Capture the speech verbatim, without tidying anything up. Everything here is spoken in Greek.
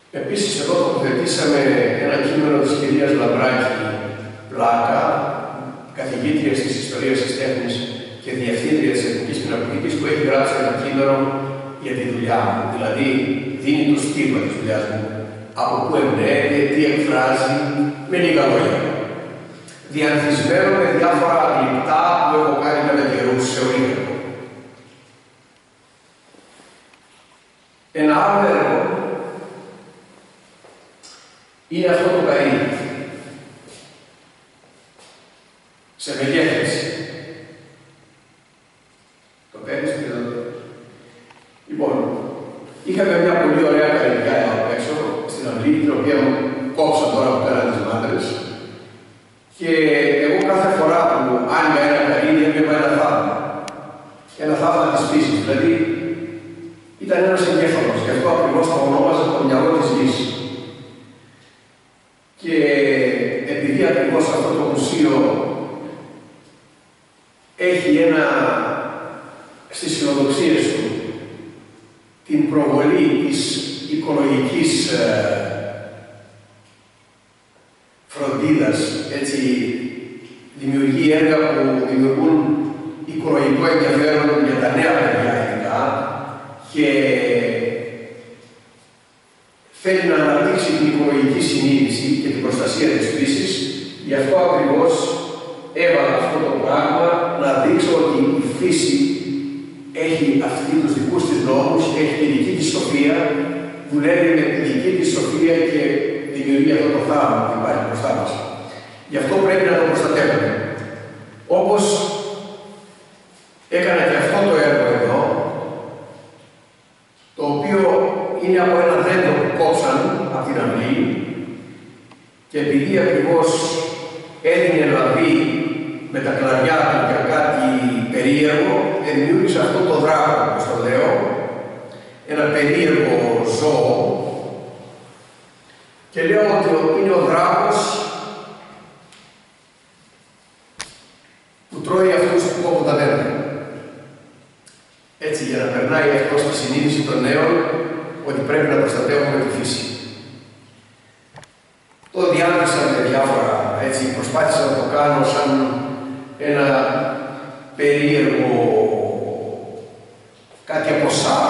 Επίσης, εδώ τοποθετήσαμε ένα κείμενο της κυρίας Λαμπράκη Πλάκα, καθηγήτριας της Ιστορίας της Τέχνης και διευθύντρια της Εθνικής Πινακοθήκης, που έχει γράψει ένα κείμενο για τη δουλειά μου. Δηλαδή, δίνει το στίγμα της δουλειάς μου, από πού εμπνέεται, τι εκφράζει, με λίγα λόγια. Διανθισμένο με διάφορα γλυπτά που έχω κάνει κατά καιρούς σε ολίγο. Ένα άλλο έργο είναι αυτό το καΐδι. Σε μεγέθυνση. Το παίρνεις και το δω. Λοιπόν, είχαμε μια πολύ ωραία καλλιτεχνικά εδώ έξω, στην αυλή, την οποία μου κόψα τώρα που πέραν τις μάντρες. Και εγώ κάθε φορά που άνοιγα ένα καΐδι έβλεπα ένα θαύμα. Ένα θαύμα της φύσης. Δηλαδή, ήταν ένας εγκέφαλος, και αυτό ακριβώς το ονόμαζα το μυαλό της γης. Και επειδή ακριβώς αυτό το μουσείο έχει ένα, στις φιλοδοξίες του, την προβολή της οικολογικής ε, φροντίδας, έτσι, δημιουργεί έργα που δημιουργούν οικολογικό ενδιαφέρον για τα νέα παιδιά ειδικά και θέλει να αναπτύξει την οικολογική συνείδηση και την προστασία της φύσης. Γι' αυτό ακριβώς έβαλα αυτό το πράγμα να δείξω ότι η φύση έχει αυτή τους δικούς της νόμους, έχει τη δική της σοφία, δουλεύει με τη δική της σοφία και δημιουργεί αυτό το θαύμα που υπάρχει μπροστά μας. Γι' αυτό πρέπει να το προστατεύουμε. Όπως έκανα και αυτό το έργο εδώ, το οποίο είναι από ένα δέντρο που κόψαν από την αυλή και επειδή ακριβώς έδινε λαβή με τα κλαριά του για κάτι περίεργο, δημιούργησε αυτό το δράκο, όπως το λέω, ένα περίεργο ζώο και λέω ότι είναι ο δράκος που τρώει αυτούς που κόβουν τα δέντρα. Έτσι, για να περνάει αυτό στη συνείδηση των νέων ότι πρέπει να προστατεύουμε τη φύση. Το διάβασα με διάφορα, έτσι, προσπάθησα να το κάνω σαν ένα περίεργο κάτι από σάπα,